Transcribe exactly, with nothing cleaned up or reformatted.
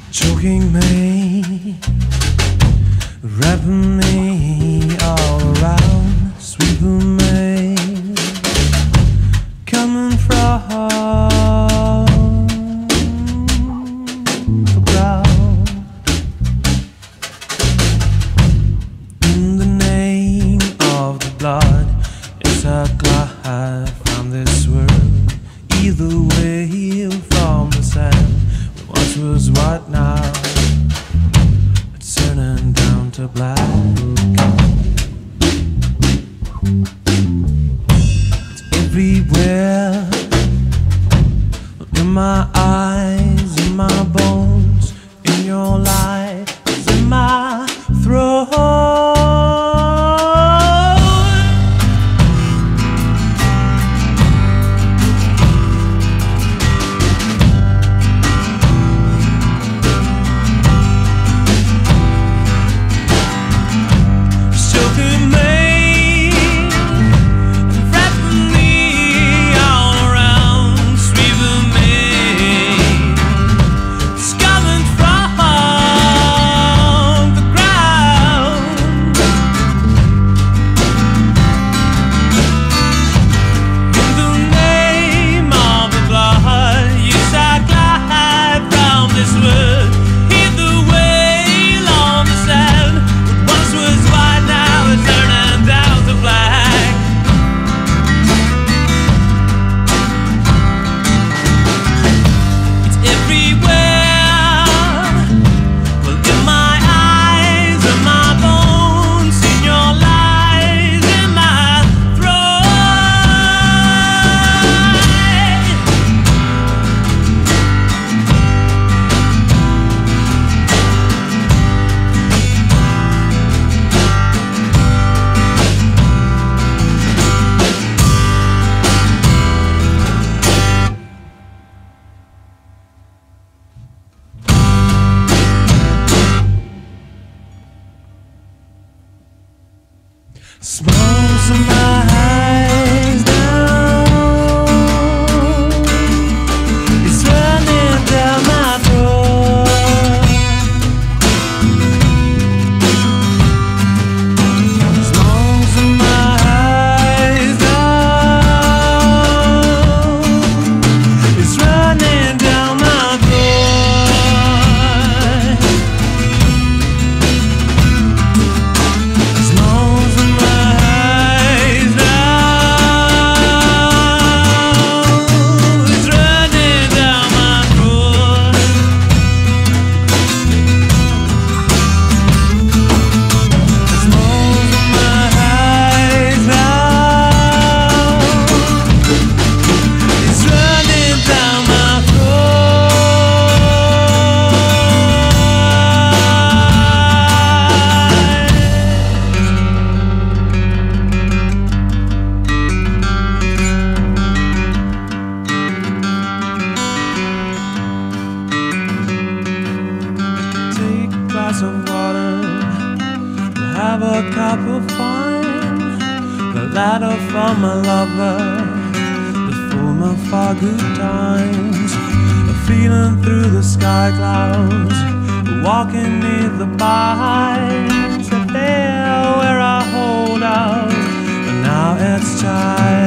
choking me, wrapping me all around, sweeping me, coming from the ground. In the name of the blood, it's a glide from this world. Either way, from the sand, once was white, now it's turning down to black. It's everywhere, in my eyes, in my bones, in your light, it's in my throat. Smiles in my eyes now, it's running down my throat. Smiles in my eyes now, it's running down my throat. Smiles in my of water, we'll have a cup of wine, the ladder for my lover, the full of our good times, a feeling through the sky clouds, walking near the pines, a there where I hold out, but now it's time.